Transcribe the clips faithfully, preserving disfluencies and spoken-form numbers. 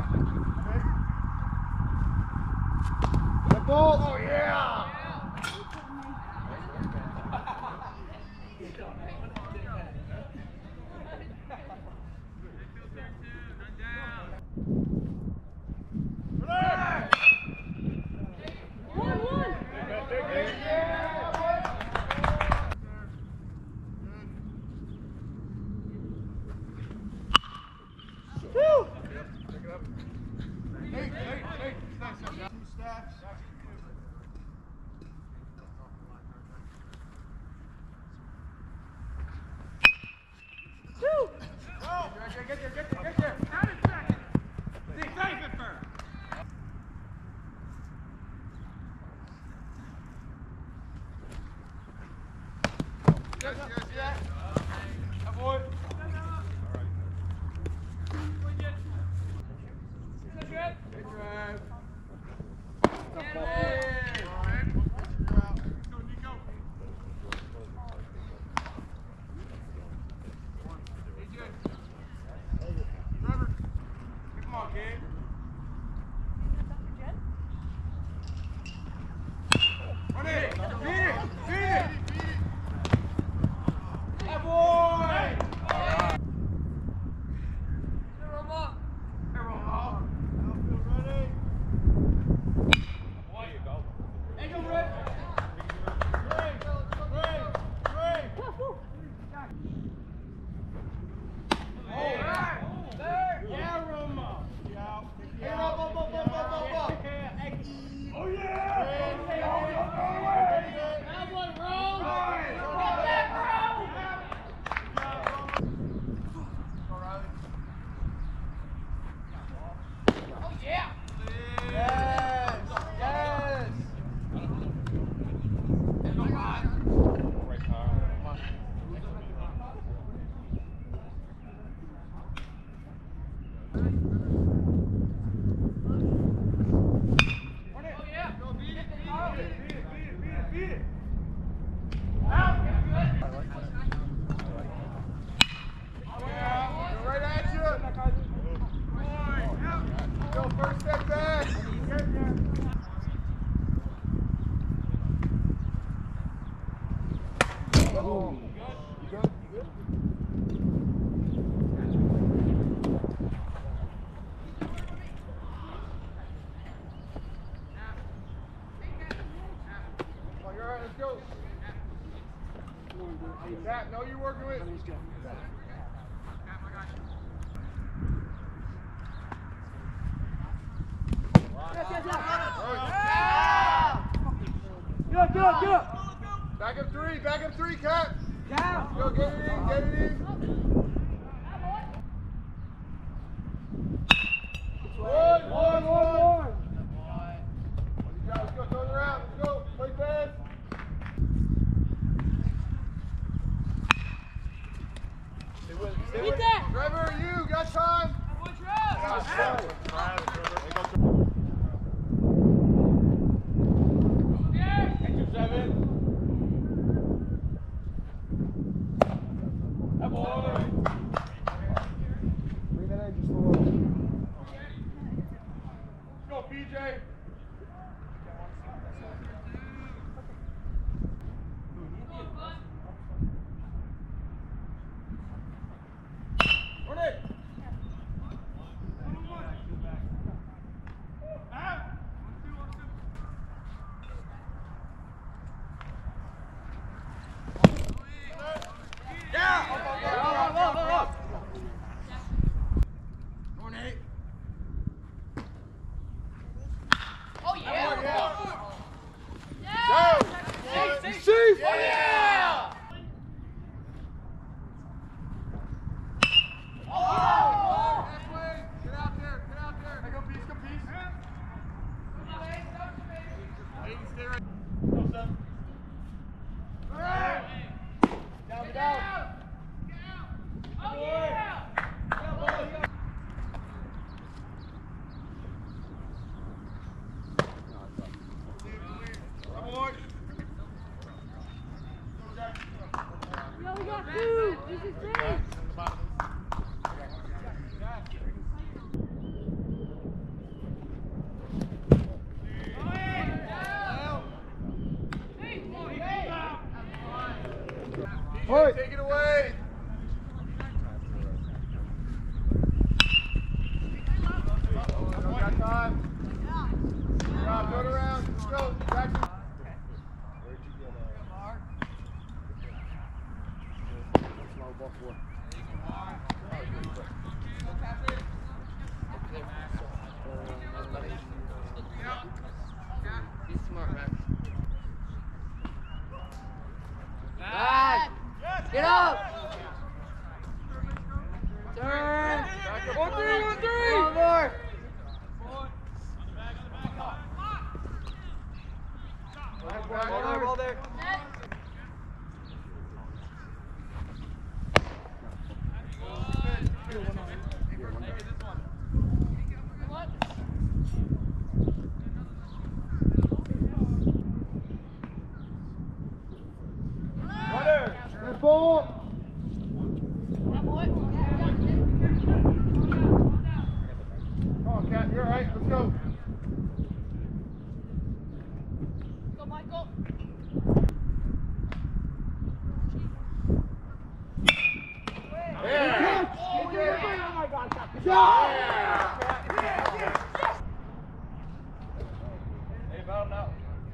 Good ball. Oh, yeah. Get there, get there, get there. Out in second. See, safe it first. Yes, yes, yes. Avoid. Good drive. Good drive. Zach, know you're working with. Yes, yes, yes. Do it, do it, do it. Back up three, back up three, Cat. Down. Go, get it in, get it in. One, one, one, one. Let's go, turn around, let's go. Play fast. Beat that! Trevor, you got time? What's wrong? Go, P J. Yeah! He's smart, Max. Back. Get up. Turn. One, three, one, three. One more. Ball there, ball there. Runner. Good ball. Come on, Cat. You're all right. Let's go. Go, Michael. Yeah. Oh, yeah. Oh, my God. Yeah. Hey, foul now.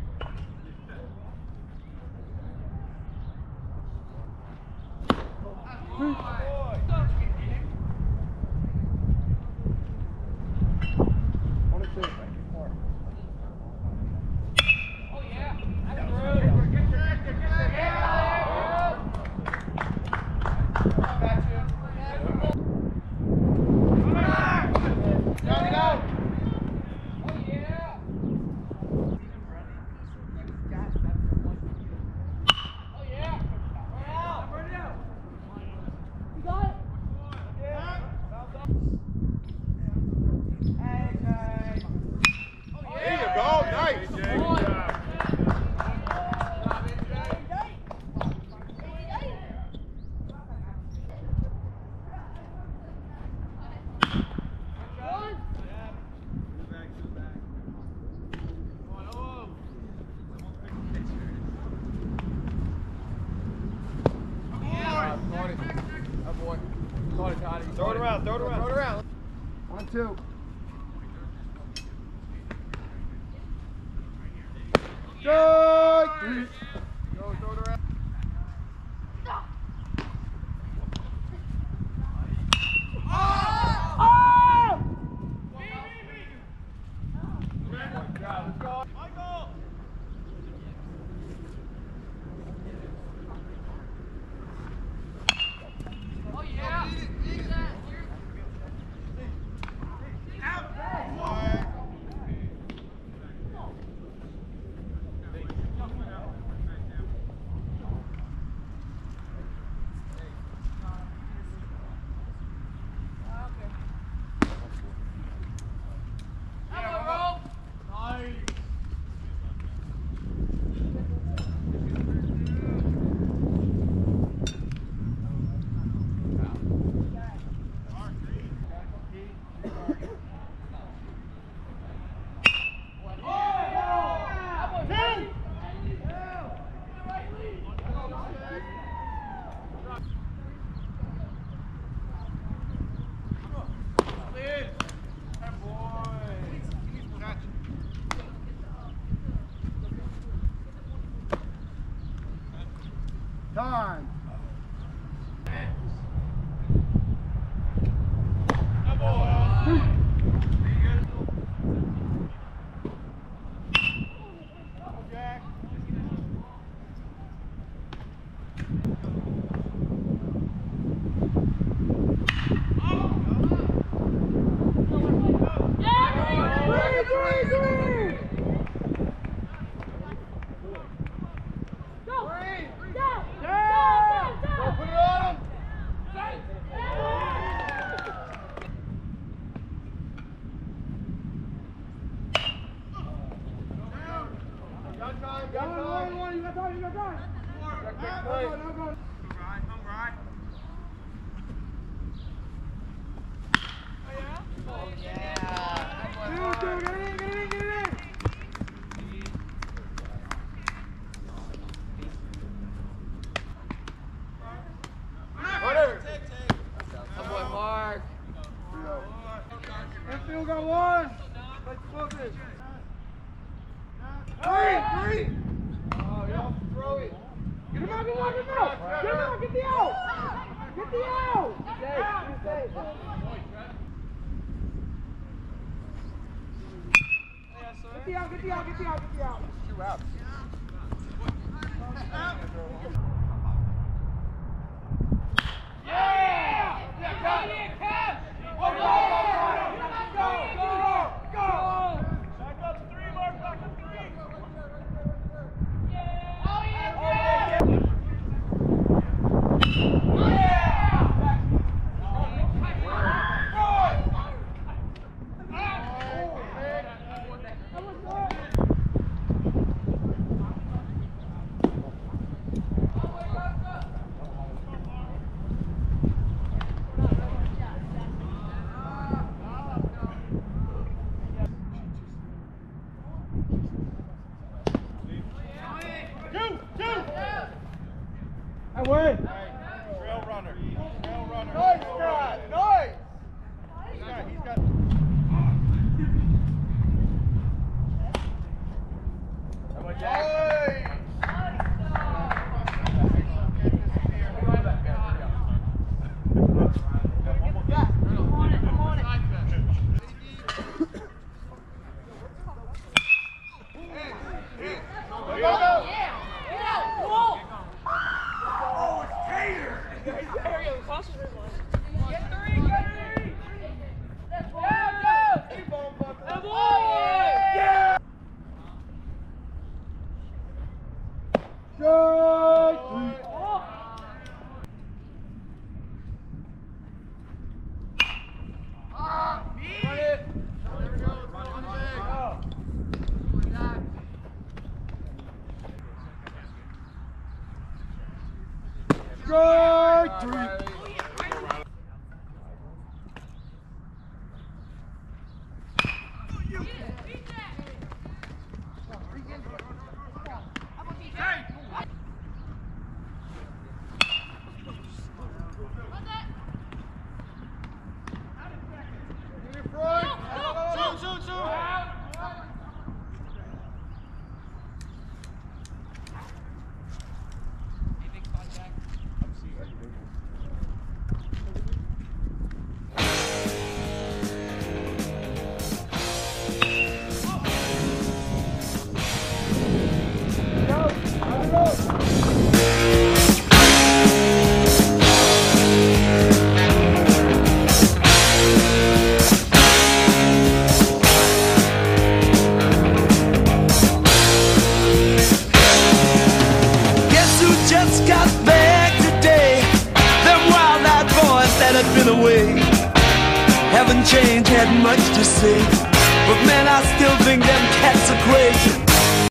There you go, nice. Throw it around, throw it around. Throw it around. One, two. Strike! Three. Go, throw it around. Time. Field got one. Let's flip it. Three, three. Oh, you don't throw it. Get him out, get him out, get him out. Get him out, get the out. Get the out. Get the out, get the out, get the out, get the out. Two outs. I win. Trail runner. Trail runner. Nice, Scott. Nice. He's got, he's got. Come on, Jack. Strike three. Been away, haven't changed, had much to say, but man, I still think them cats are crazy.